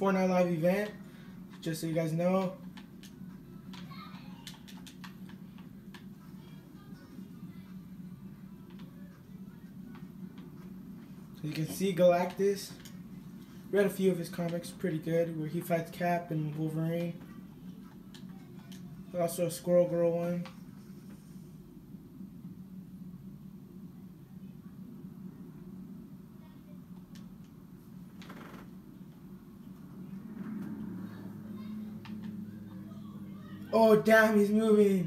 Fortnite Live event, just so you guys know. You can see Galactus. Read a few of his comics, pretty good, where he fights Cap and Wolverine. Also a Squirrel Girl one. Oh damn, he's moving.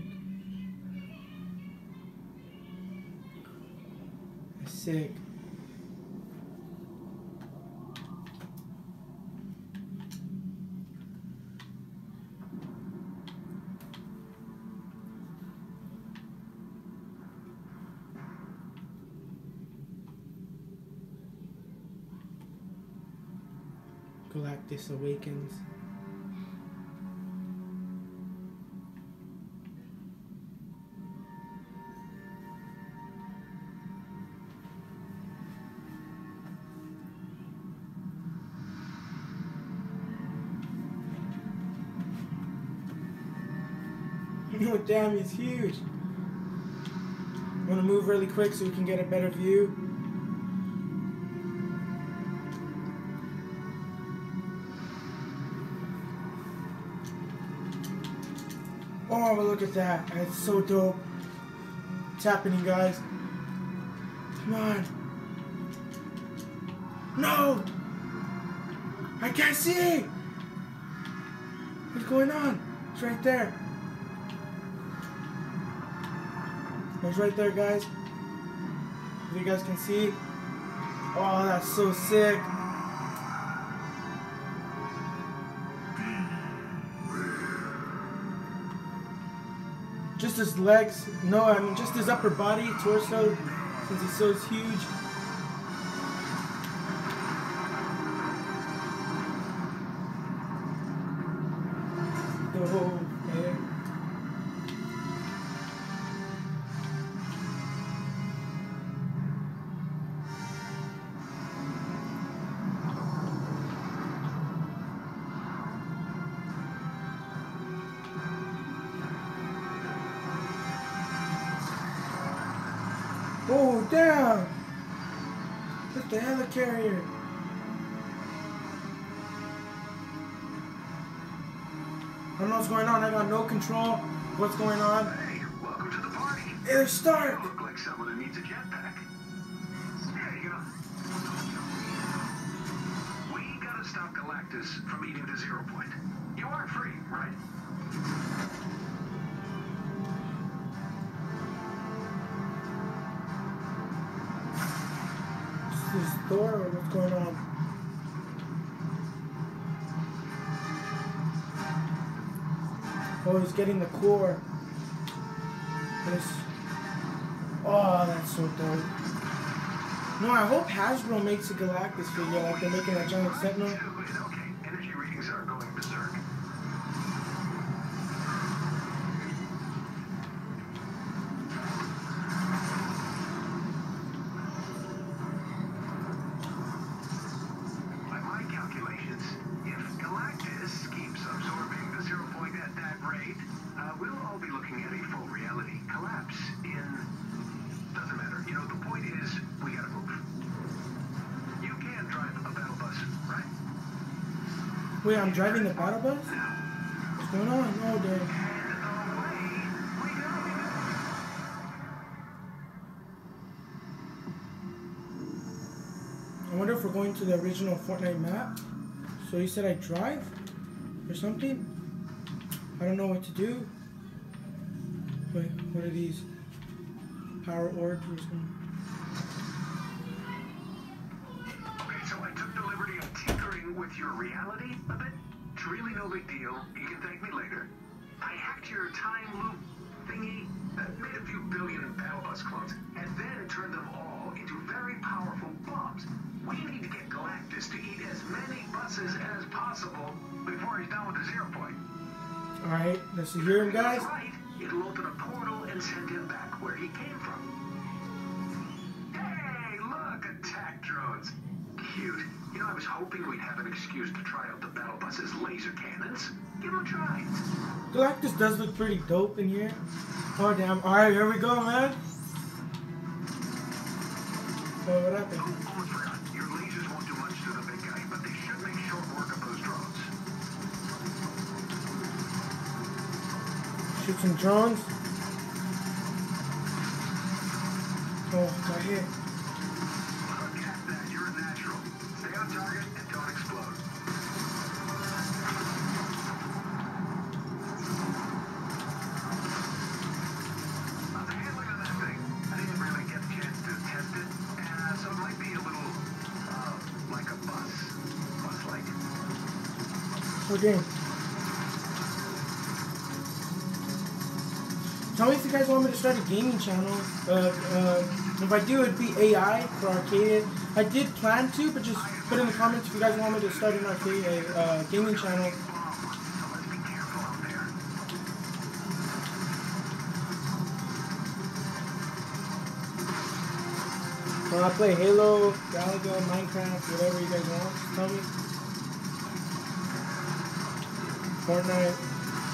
That's sick. Galactus Awakens. Oh damn, he's huge. I'm gonna move really quick so we can get a better view. Oh, look at that. That's so dope. What's happening, guys? Come on. No! I can't see! What's going on? It's right there. It's right there, guys. If you guys can see. Oh, that's so sick. Just his legs, no, I mean just his upper body, torso, since he's so huge. The whole head. Oh, damn! That's the helicarrier. I don't know what's going on. I got no control of what's going on. Hey, welcome to the party. Hey, there's Stark! You look like someone who needs a jetpack. There you go. We gotta stop Galactus from eating the Zero Point. You aren't free, right? Is Thor or what's going on? Oh, he's getting the core. This. Oh, that's so dope. No, I hope Hasbro makes a Galactus figure like they're making a giant Sentinel. Okay, energy readings are going berserk. We'll all be looking at a full reality collapse in... Doesn't matter. You know, the point is, we gotta move. You can drive a battle bus, right? Wait, I'm driving the battle bus? What's going on? Oh, damn. I wonder if we're going to the original Fortnite map. So you said I drive? Or something? I don't know what to do. Wait, what are these? Power orbs or something? Okay, so I took the liberty of tinkering with your reality a bit. It's really no big deal. You can thank me later. I hacked your time loop thingy, made a few billion battle bus clones, and then turned them all into very powerful bombs. We need to get Galactus to eat as many buses as possible before he's done with the Zero Point. Alright, let's hear him, guys. Right, it'll open a portal and send him back where he came from. Hey, look, attack drones. Cute. You know, I was hoping we'd have an excuse to try out the battle bus's laser cannons. Give them a try. Galactus does look pretty dope in here. Oh damn! All right, here we go, man. Oh, what happened? Almost forgot. Your lasers won't do much to the big guy, but they should make short work of those drones. Shoot some drones. Oh, got hit. Look at that. You're a natural. Stay on target and don't explode. The handling of that thing, I didn't really get a chance to test it, so it might be a little, like a bus-like. Okay. Tell me if you guys want me to start a gaming channel. If I do, it'd be AI for arcade. I did plan to, but just put in the comments if you guys want me to start an arcade gaming channel. So let's be careful out there. I play Halo, Galaga, Minecraft, whatever you guys want. Just tell me. Fortnite.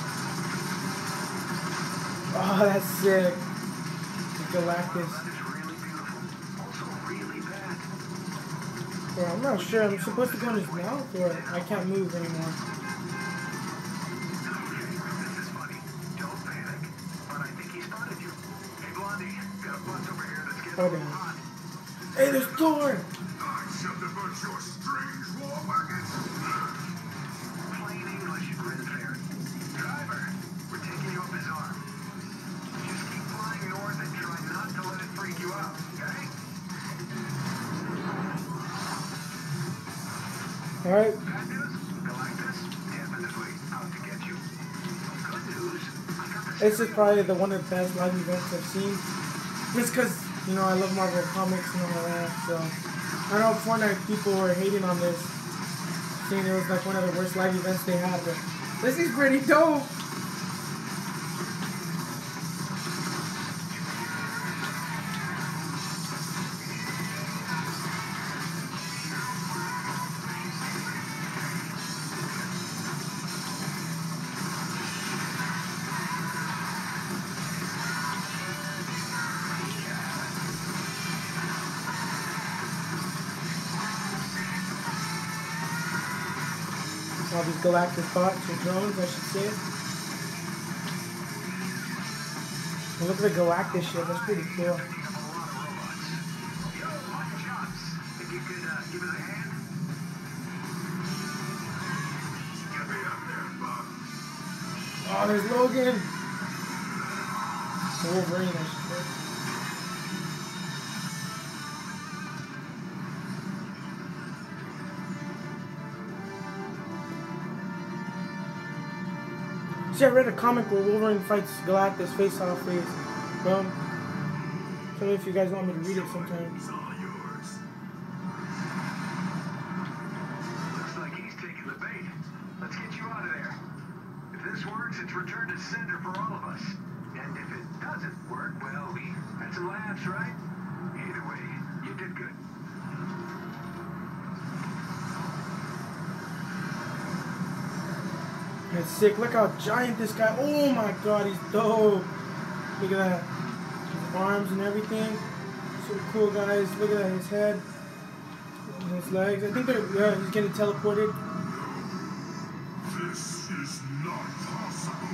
Oh, that's sick. The Galactus. That is really beautiful. Also really bad. Well, I'm not sure. I'm supposed to go in his mouth, or I can't move anymore. Okay, this is funny. Don't panic. But I think he spotted you. Hey, Blondie, got a bus over here that's getting Oh, a little damn. hot. Hey, there's Thor! I shall divert your strange war wagon. Plain English, Ren Fairy. Driver, we're taking you up his arm. Just keep flying north and try not to let it freak you out, okay? Alright. Bad news? Galactus? Definitely out to get you. Good news? I got the This is probably one of the best live events I've seen. Just because, you know, I love Marvel Comics and all that, so. I know Fortnite people were hating on this, saying it was like one of the worst live events they had, but this is pretty dope. All these Galactus bots or drones, I should say. And look at the Galactus shit, that's pretty cool. Yo, Mike Chops, if you could give it a hand. Get me up there, Bob. Oh, there's Logan! Wolverine, I should say. See, I read a comic where Wolverine fights Galactus face off face. Well, tell me if you guys want me to read it sometime. It's all yours. Looks like he's taking the bait. Let's get you out of there. If this works, it's return to sender for all of us. And if it doesn't work, well, we had some laughs, right? Either way, you did good. That's sick. Look how giant this guy. Oh my god, he's dope. Look at that. His arms and everything. So cool, guys. Look at that. His head. And his legs. I think they're, yeah, he's getting teleported. This is not possible.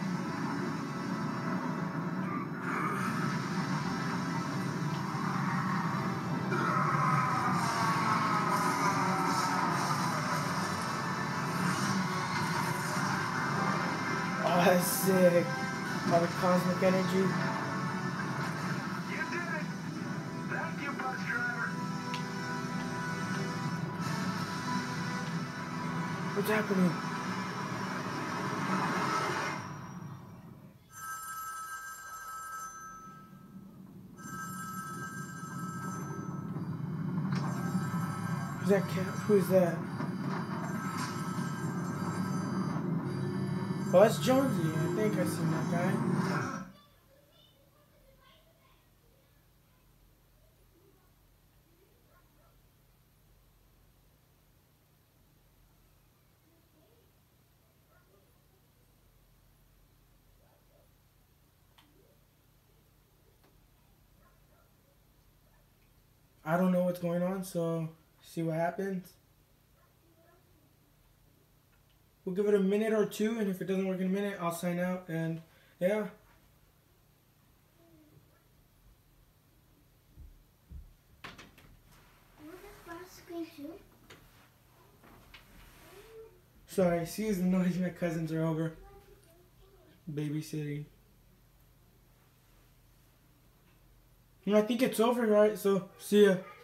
Oh, that's sick. All the cosmic energy. You did it! Thank you, bus driver. What's happening? Who's that cat? Who's that? Oh, that's Jonesy. I think I've seen that guy. I don't know what's going on, so see what happens. We'll give it a minute or two, and if it doesn't work in a minute, I'll sign out, and yeah. Sorry, excuse the noise, my cousins are over babysitting. And I think it's over, right? So, see ya.